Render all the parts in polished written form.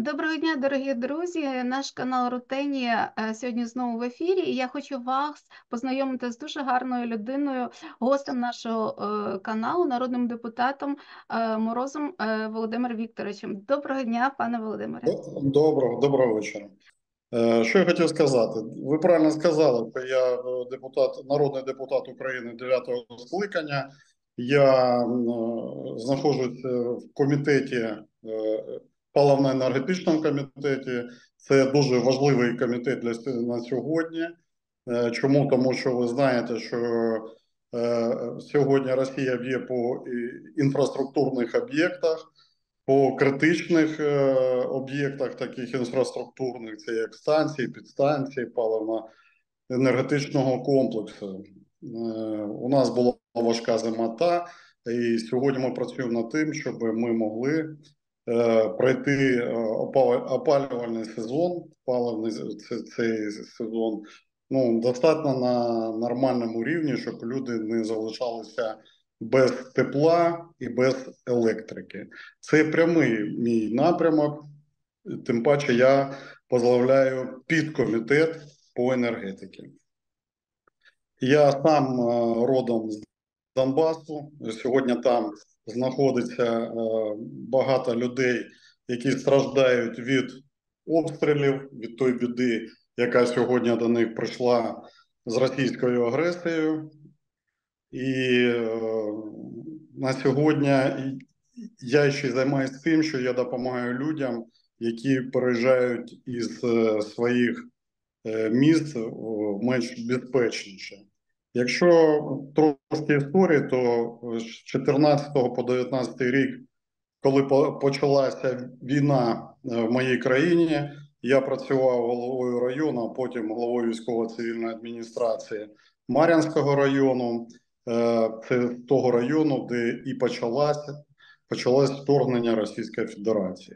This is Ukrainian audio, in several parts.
Доброго дня, дорогі друзі! Наш канал Рутенія сьогодні знову в ефірі. І я хочу вас познайомити з дуже гарною людиною, гостем нашого каналу, народним депутатом Морозом Володимиром Вікторовичем. Доброго дня, пане Володимире. Доброго вечора. Що я хотів сказати? Ви правильно сказали, що я народний депутат України 9-го скликання. Я знаходжусь в комітеті, паливно-енергетичному комітеті. Це дуже важливий комітет на сьогодні. Чому? Тому що ви знаєте, що сьогодні Росія б'є по інфраструктурних об'єктах, по критичних об'єктах, таких інфраструктурних, це як станції, підстанції, паливно-енергетичного комплексу. У нас була важка зима, і сьогодні ми працюємо над тим, щоб ми могли пройти опалювальний сезон, цей сезон, достатньо на нормальному рівні, щоб люди не залишалися без тепла і без електрики. Це прямий мій напрямок, тим паче я возглавляю підкомітет по енергетиці. Я сам родом з Донбасу, сьогодні там знаходиться багато людей, які страждають від обстрілів, від тої біди, яка сьогодні до них прийшла з російською агресією. І на сьогодні я ще займаюся тим, що я допомагаю людям, які переїжджають із своїх міст в менш безпечніше. Якщо трошки історії, то з 14 по 19 рік, коли почалася війна в моїй країні, я працював головою району, а потім головою військово-цивільної адміністрації Мар'їнського району. Це з того району, де і почалось вторгнення Російської Федерації.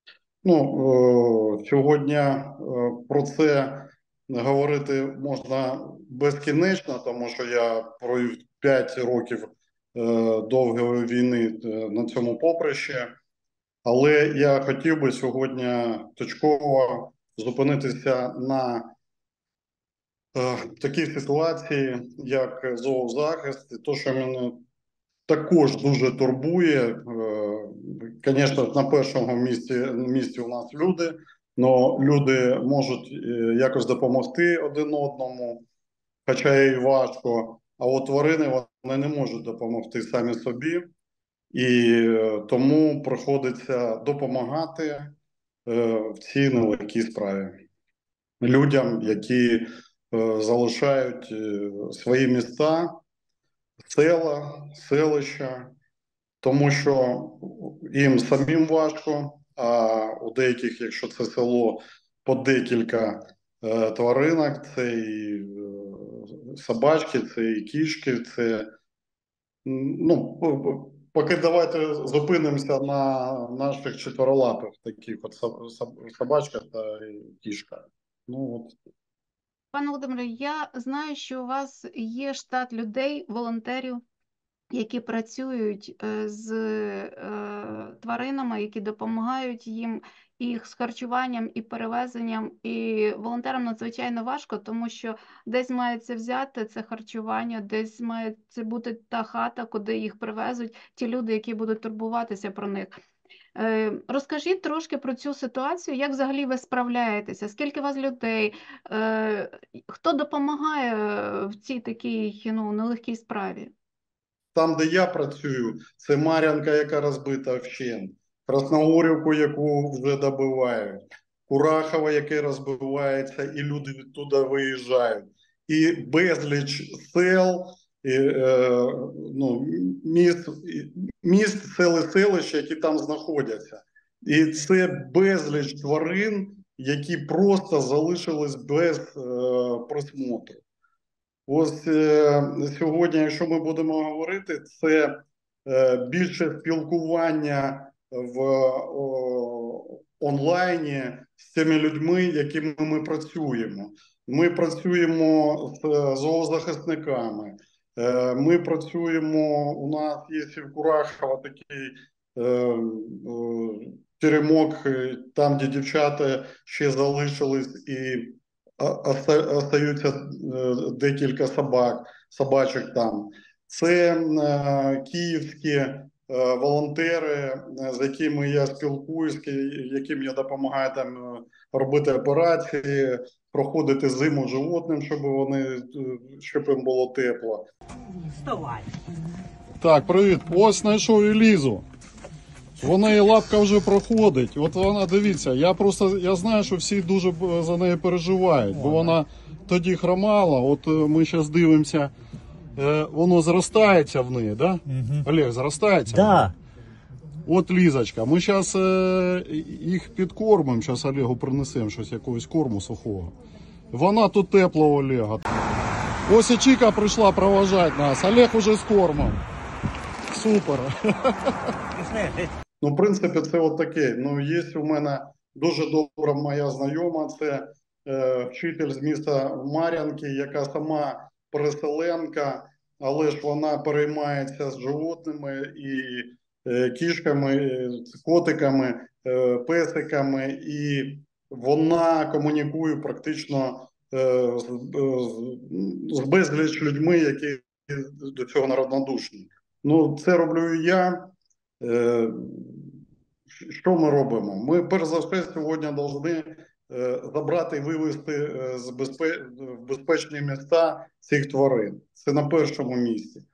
Сьогодні про це говорити можна безкінечно, тому що я провів 5 років довгої війни на цьому поприщі. Але я хотів би сьогодні точково зупинитися на такій ситуації, як зоозахист, і те, що мене також дуже турбує. Звісно, на першому місці у нас люди, але люди можуть якось допомогти один одному, хоча і важко, а от тварини вони не можуть допомогти самі собі, і тому приходиться допомагати в цій нелегкій справі людям, які залишають свої міста, села, селища, тому що їм самим важко, а у деяких, якщо це село, по декілька тваринок, це і собачки, це і кішки, це, поки давайте зупинимося на наших чотирилапих, таких от собачка та кішка. Пане Володимире, я знаю, що у вас є штат людей, волонтерів, які працюють з тваринами, які допомагають їм і з харчуванням, і перевезенням. І волонтерам надзвичайно важко, тому що десь мається взяти це харчування, десь має це бути та хата, куди їх привезуть, ті люди, які будуть турбуватися про них. Розкажіть трошки про цю ситуацію, як взагалі ви справляєтеся, скільки у вас людей, хто допомагає в цій такій нелегкій справі? Там, де я працюю, це Мар'янка, яка розбита вщент, Красногорівку, яку вже добивають, Курахова, яке розбивається, і люди відтуди виїжджають. І безліч сел, міст, сел і селищ, які там знаходяться. І це безліч тварин, які просто залишились без присмотру. Ось сьогодні, якщо ми будемо говорити, це більше спілкування в онлайні з тими людьми, якими ми працюємо. Ми працюємо з зоозахисниками, ми працюємо, у нас є в Курахова такий теремок, там, де дівчата ще залишились, і остаються декілька собачок там. Це київські волонтери, з якими я спілкуюсь, яким я допомагаю там робити операції, проходити зиму животним, щоб їм було тепло. Вставай. Так, привіт. Ось знайшов Елізу. Вона її лапка вже проходить. От вона, дивіться, я знаю, що всі дуже за неї переживають, бо вона тоді хромала. От ми зараз дивимося, воно зростається в неї, да? Олег, зростається? Да. От Лізочка, ми зараз їх підкормимо, зараз Олегу принесемо щось, якогось корму сухого. Вона тут тепла у Олега. Ось і Чіка прийшла провожати нас, Олег уже з кормом. Супер. Ну, в принципі, це от таке. Ну, є у мене дуже добра моя знайома, це вчитель з міста Мар'янки, яка сама переселенка, але ж вона переймається з животними і кішками, котиками, песиками, і вона комунікує практично з безліч людьми, які до цього неравнодушні. Ну, це роблю і я. Що ми робимо? Ми перш за все сьогодні повинні забрати і вивезти в безпечні міста цих тварин. Це на першому місці.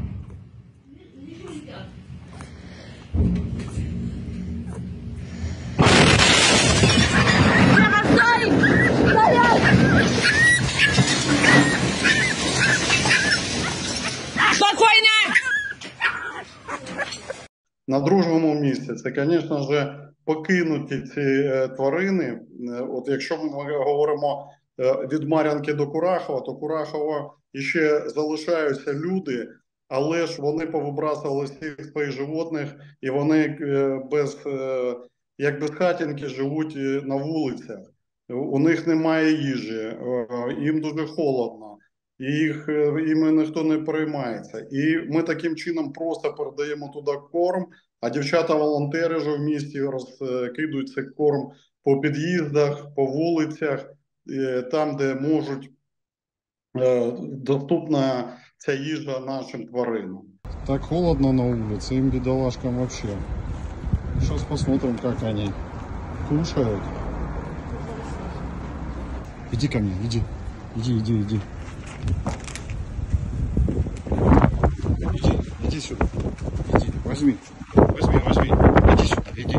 На другому місці це, звісно ж, покинуті ці тварини. От якщо ми говоримо від Мар'янки до Курахова, то Курахова ще залишаються люди, але ж вони повибрасували всіх своїх животних, і вони як без хатинки живуть на вулицях. У них немає їжі, їм дуже холодно. Іми ніхто не переймається. І ми таким чином просто передаємо туди корм, а дівчата-волонтери ж в місті розкидують цей корм по під'їздах, по вулицях, там, де можуть доступна ця їжа нашим тваринам. Так холодно на улице, им бедолажкам вообще. Сейчас посмотрим, как они кушают. Иди ко мне, иди. Иди. Иди сюда. Иди, возьми. Иди сюда, иди.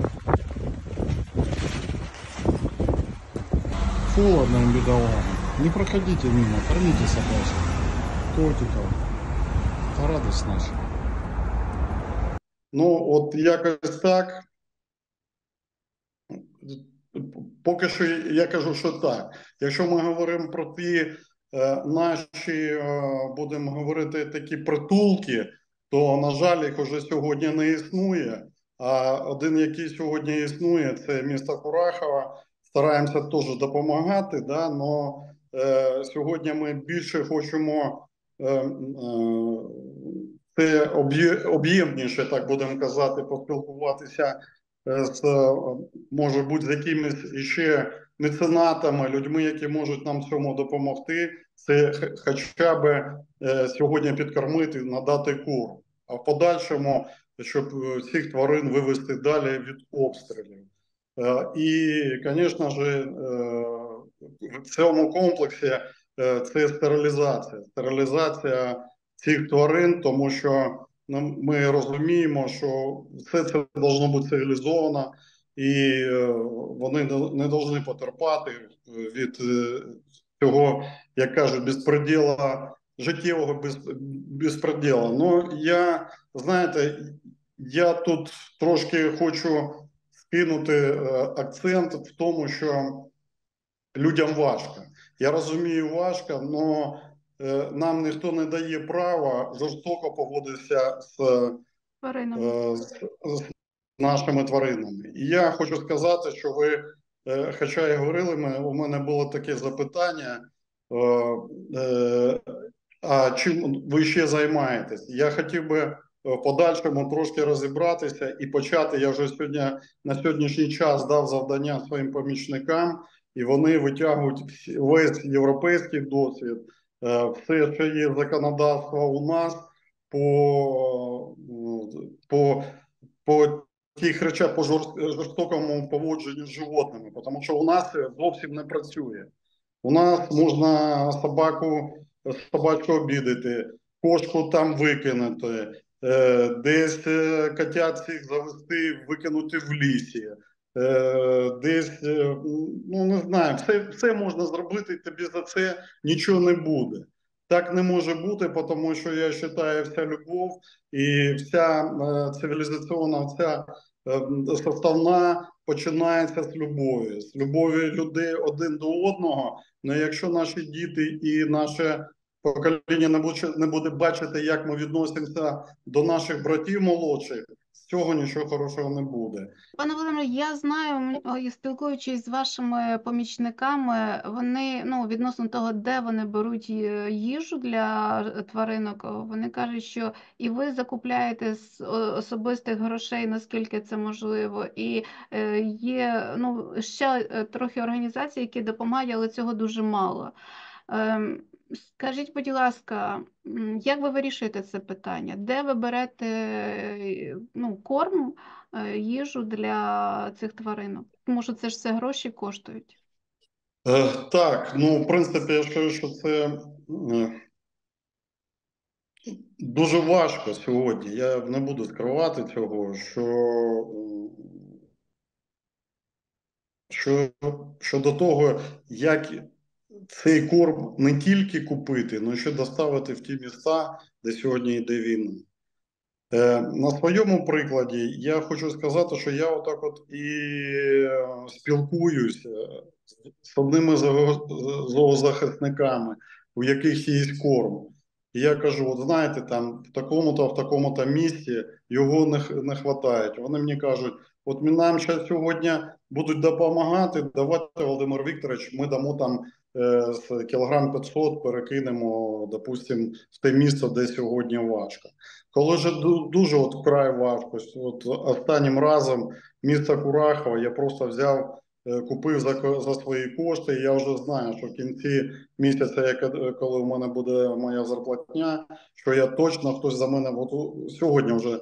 Холодно им, бедолагам. Не проходите мимо, кормите собачек, котиков. Это радость наша. Ну, от якось так. Поки що я кажу, що так. Якщо ми говоримо про ті наші, будемо говорити, такі притулки, то, на жаль, їх вже сьогодні не існує. А один, який сьогодні існує, це місто Курахова. Стараємося теж допомагати, да? Но сьогодні ми більше хочемо це об'ємніше, так будемо казати, поспілкуватися може бути з якимись іще меценатами, людьми, які можуть нам в цьому допомогти. Це хоча б сьогодні підкормити, надати корм. А в подальшому, щоб цих тварин вивести далі від обстрілів. І, звісно ж, в цьому комплексі це стерилізація. Стерилізація цих тварин, тому що ми розуміємо, що все це повинно бути цивілізовано, і вони не повинні потерпати від цього, як кажуть, безпреділа, життєвого безпреділа. Ну, я тут трошки хочу скинути акцент в тому, що людям важко. Я розумію, важко, але нам ніхто не дає права жорстоко поводитися з нашими тваринами. І я хочу сказати, що ви, хоча і говорили, у мене було таке запитання, а чим ви ще займаєтесь? Я хотів би в подальшому трошки розібратися і почати. Я вже сьогодні на сьогоднішній час дав завдання своїм помічникам, і вони витягують весь європейський досвід, все, що є законодавство у нас по, по тих речах, по жорстокому поводженню з животними, тому що у нас зовсім не працює. У нас можна собачку обідати, кошку там викинути, десь котят цих завести, викинути в лісі, десь, ну не знаю, все можна зробити, тобі за це нічого не буде. Так не може бути, тому що я вважаю, вся любов і вся цивілізаційна, вся составна починається з любові людей один до одного. Ну, якщо наші діти і наше покоління не буде бачити, як ми відносимося до наших братів молодших, з цього нічого хорошого не буде. Пане Володимире, я знаю, спілкуючись з вашими помічниками, вони, відносно того, де вони беруть їжу для тваринок, вони кажуть, що і ви закупляєте з особистих грошей, наскільки це можливо, і є, ще трохи організацій, які допомагають, але цього дуже мало. Скажіть, будь ласка, як ви вирішуєте це питання? Де ви берете корм, їжу для цих тваринок? Тому що це ж все гроші коштують. Так, в принципі, я скажу, що це дуже важко сьогодні. Я не буду скривати цього, що до того, як цей корм не тільки купити, але ще доставити в ті міста, де сьогодні йде війна. На своєму прикладі я хочу сказати, що я отак і спілкуюся з одними зоозахисниками, у яких є корм. І я кажу, знаєте, там в такому-то місці його не вистачає. Вони мені кажуть, нам сьогодні будуть допомагати, давайте, Володимир Вікторович, ми дамо там з кілограм 500 перекинемо, допустимо, в те місце, де сьогодні важко. Коли ж дуже вкрай важко, останнім разом місто Курахова я просто взяв, купив за свої кошти, і я вже знаю, що в кінці місяця, коли у мене буде моя зарплатня, що я точно, хтось за мене, сьогодні вже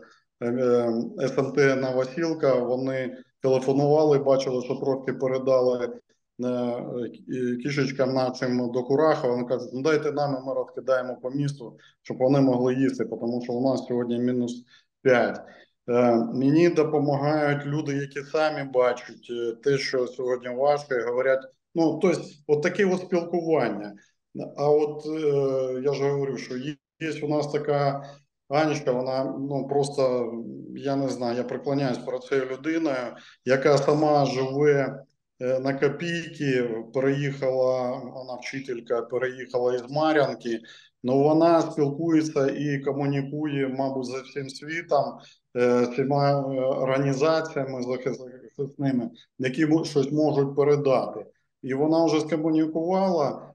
СМТ Новосілка, вони телефонували, бачили, що трохи передали кішечкам нашим до Курахова. Вони кажуть, дайте нам, і ми розкидаємо по місту, щоб вони могли їсти, тому що у нас сьогодні мінус 5. Мені допомагають люди, які самі бачать те, що сьогодні важко, і говорять, от таке спілкування. А я ж говорю, що є у нас така Анечка, вона просто, я не знаю, я преклоняюсь перед цією людиною, яка сама живе на копійки, вона вчителька, переїхала із Мар'янки, але вона спілкується і комунікує, мабуть, за всім світом, з цими організаціями захисними, які щось можуть передати. І вона вже скомунікувала,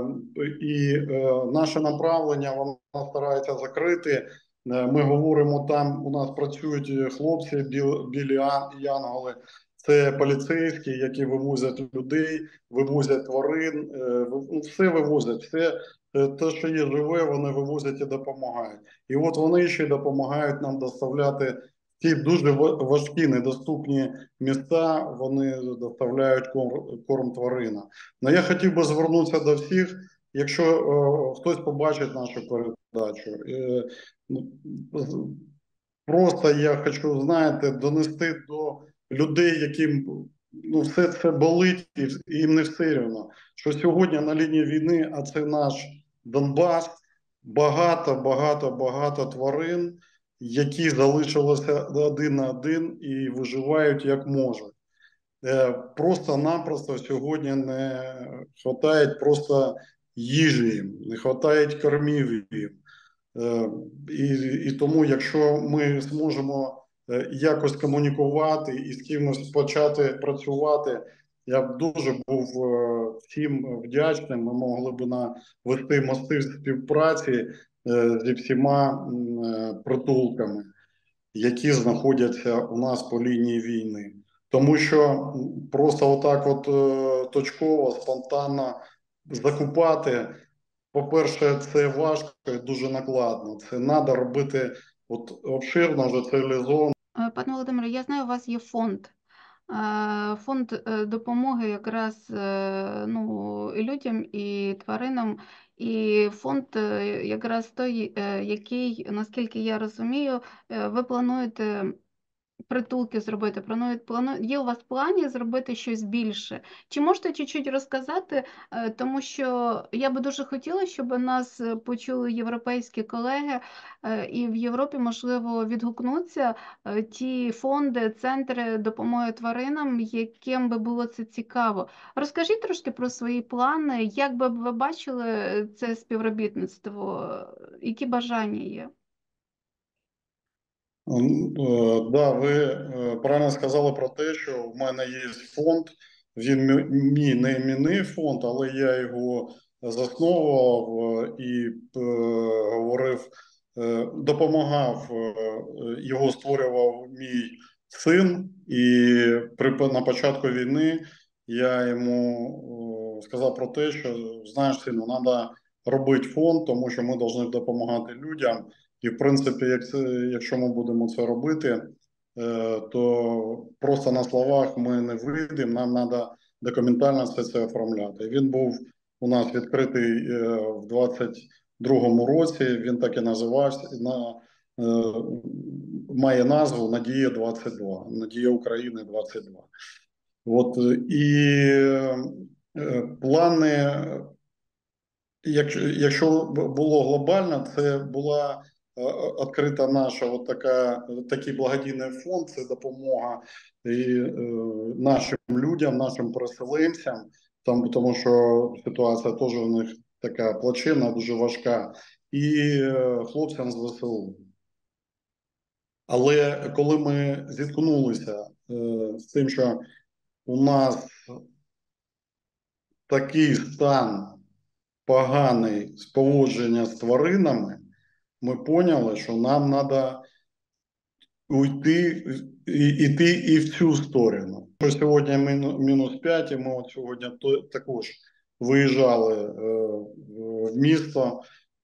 і наше направлення вона старається закрити. Ми говоримо, там у нас працюють хлопці, білі янголи, це поліцейські, які вивозять людей, вивозять тварин, все вивозять, все те, що є живе, вони вивозять і допомагають. І от вони ще допомагають нам доставляти ті дуже важкі, недоступні міста, вони доставляють корм тваринам. Но я хотів би звернутися до всіх, якщо хтось побачить нашу передачу, просто я хочу, знаєте, донести до людей, яким все це болить, і їм не все рівно, що сьогодні на лінії війни, а це наш Донбас, багато тварин, які залишилися один на один і виживають як можуть. Просто-напросто сьогодні не вистачає просто їжі їм, не вистачає кормів їм. І тому, якщо ми зможемо якось комунікувати і з кимось почати працювати, я б дуже був всім вдячним. Ми могли б навести мости співпраці зі всіма притулками, які знаходяться у нас по лінії війни. Тому що просто отак от точково, спонтанно закупати, по-перше, це важко і дуже накладно. Це треба робити от обширно, вже цивілізовано. Пане Володимире, я знаю, у вас є фонд. Фонд допомоги якраз ну, і людям, і тваринам. І фонд якраз той, який, наскільки я розумію, ви плануєте притулки зробити, є у вас в плані зробити щось більше. Чи можете чуть-чуть розказати, тому що я би дуже хотіла, щоб нас почули європейські колеги, і в Європі, можливо, відгукнуться ті фонди, центри допомоги тваринам, яким би було це цікаво. Розкажіть трошки про свої плани, як би ви бачили це співробітництво, які бажання є? Да, ви правильно сказали про те, що в мене є фонд. Він мій не іменний фонд, але я його засновував і говорив, допомагав, його створював мій син. І на початку війни я йому сказав про те, що знаєш, сину, треба робити фонд, тому що ми повинні допомагати людям. І, в принципі, якщо ми будемо це робити, то просто на словах ми не вийдемо, нам треба документально все це оформляти. Він був у нас відкритий в 22-му році, він так і називався, має назву «Надія 22», «Надія України 22». От, і плани, якщо було глобально, це була відкрита наша такий благодійний фонд, це допомога нашим людям, нашим переселенцям, тому що ситуація теж у них така плачевна, дуже важка, і хлопцям з ВСУ. Але коли ми зіткнулися з тим, що у нас такий стан поганий з поводження з тваринами, ми поняли, що нам треба йти і в цю сторону. Сьогодні мінус 5, і ми от сьогодні також виїжджали в місто,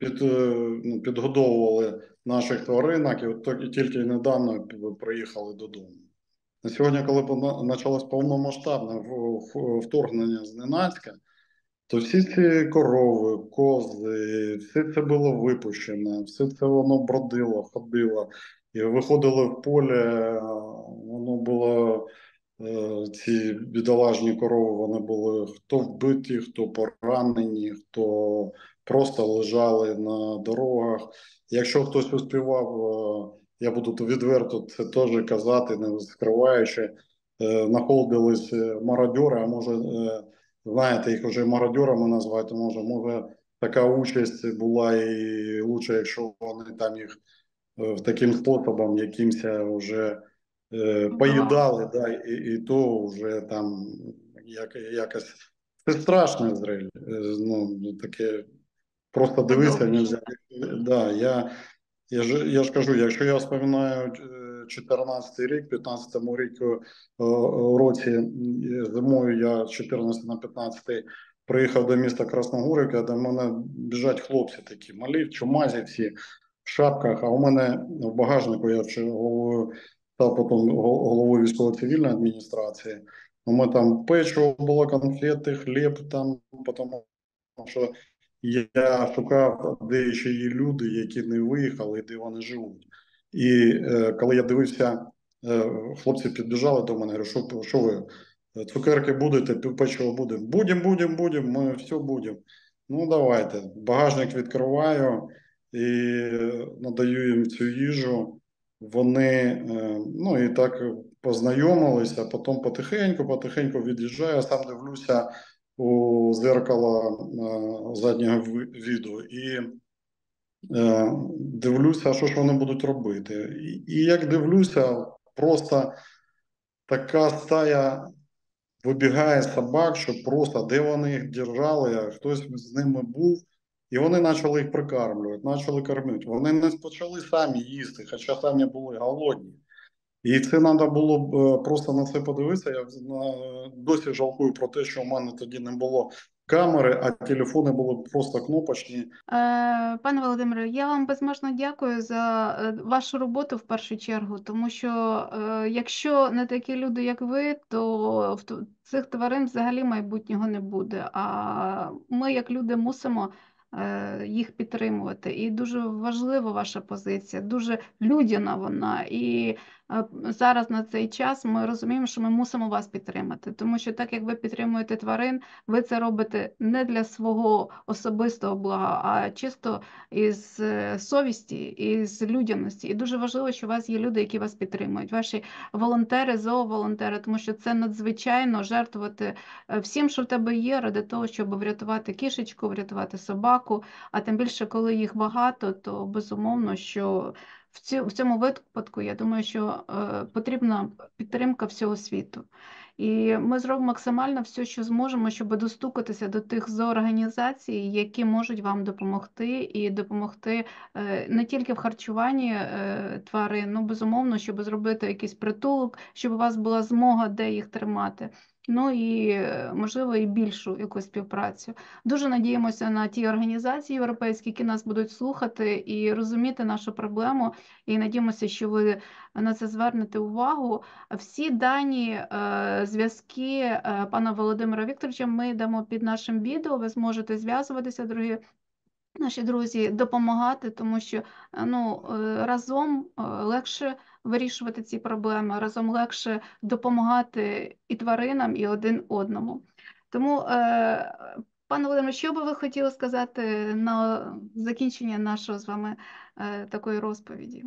підгодовували наших тваринок, і от тільки недавно приїхали додому. На сьогодні, коли почалось повномасштабне вторгнення зненацька, то всі ці корови, кози, все це було випущено, все це воно бродило, ходило. І виходили в поле, воно було, ці бідолажні корови, вони були хто вбиті, хто поранені, хто просто лежали на дорогах. Якщо хтось успівав, я буду відверто це теж казати, не скриваючи, знаходились мародьори, а може, знаєте, їх вже мародьорами назвати, може така участь була і лучше, якщо вони там їх таким способом якимось вже поїдали, да, і то вже там якось це страшне зрелище. Ну, таке просто дивитися нельзя. Да, я ж кажу, якщо я вспоминаю 14 рік, 15-му році зимою я з 14 на 15 приїхав до міста Красногорівка, де в мене біжать хлопці такі малі, чумазі всі в шапках, а у мене в багажнику я головою став потім головою військово-цивільної адміністрації. У мене там печиво було, конфети, хліб там, тому що я шукав, де ще є люди, які не виїхали, де вони живуть. І коли я дивився, хлопці підбіжали до мене, говорю, що ви, цукерки будете, печиво будемо? Будемо, ми все будемо. Ну, давайте. Багажник відкриваю і надаю їм цю їжу. Вони, ну і так познайомилися, потім потихеньку від'їжджаю, сам дивлюся у зеркало заднього віду і дивлюся, що ж вони будуть робити. І як дивлюся, просто така стая вибігає собак, що просто де вони їх держали, а хтось з ними був, І вони почали їх прикармлювати, почали кормити. Вони не почали самі їсти, хоча самі були голодні. І це треба було б просто на це подивитися. Я досі жалкую про те, що в мене тоді не було камери, а телефони були просто кнопочні. Пане Володимире, я вам безмежно дякую за вашу роботу в першу чергу, тому що якщо не такі люди, як ви, то в цих тварин взагалі майбутнього не буде. А ми, як люди, мусимо їх підтримувати. І дуже важлива ваша позиція, дуже людяна вона. І зараз на цей час ми розуміємо, що ми мусимо вас підтримати, тому що так як ви підтримуєте тварин, ви це робите не для свого особистого блага, а чисто із совісті, із людяності. І дуже важливо, що у вас є люди, які вас підтримують. Ваші волонтери, зооволонтери, тому що це надзвичайно жертвувати всім, що в тебе є, ради того, щоб врятувати кішечку, врятувати собаку. А тим більше, коли їх багато, то безумовно, що в цьому випадку, я думаю, що потрібна підтримка всього світу. І ми зробимо максимально все, що зможемо, щоб достукатися до тих зоорганізацій, які можуть вам допомогти, і допомогти не тільки в харчуванні тварин, ну, безумовно, щоб зробити якийсь притулок, щоб у вас була змога, де їх тримати. Ну і, можливо, і більшу якусь співпрацю. Дуже надіємося на ті організації європейські, які нас будуть слухати і розуміти нашу проблему. І надіємося, що ви на це звернете увагу. Всі дані зв'язки пана Володимира Вікторовича ми дамо під нашим відео. Ви зможете зв'язуватися, дорогі наші друзі, допомагати, тому що разом легше вирішувати ці проблеми, разом легше допомагати і тваринам, і один одному. Тому, пане Володимире, що би ви хотіли сказати на закінчення нашого з вами такої розповіді?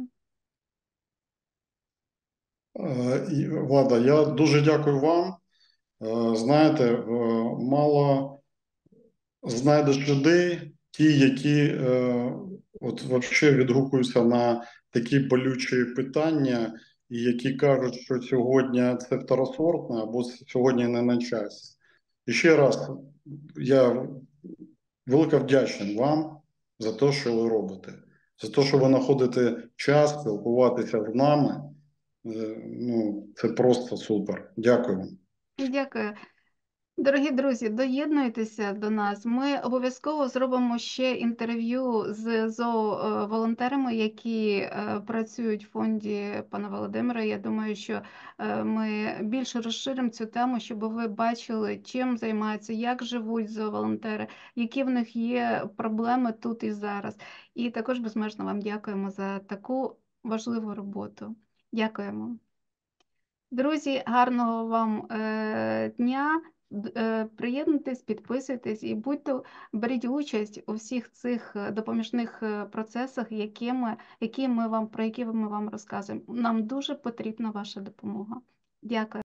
Влада, я дуже дякую вам. Знаєте, мало знайдеш людей, ті, які от взагалі відгукуються на такі болючі питання, і які кажуть, що сьогодні це второсортне або сьогодні не на часі. І ще раз, я велика вдячний вам за те, що ви робите, за те, що ви знаходите час спілкуватися з нами. Ну, це просто супер. Дякую вам. Дякую. Дорогі друзі, доєднуйтеся до нас. Ми обов'язково зробимо ще інтерв'ю з зооволонтерами, які працюють в фонді пана Володимира. Я думаю, що ми більше розширимо цю тему, щоб ви бачили, чим займаються, як живуть зооволонтери, які в них є проблеми тут і зараз. І також безмежно вам дякуємо за таку важливу роботу. Дякуємо. Друзі, гарного вам дня. Приєднуйтесь, підписуйтесь і беріть участь у всіх цих допоміжних процесах, про які ми вам розказуємо. Нам дуже потрібна ваша допомога. Дякую.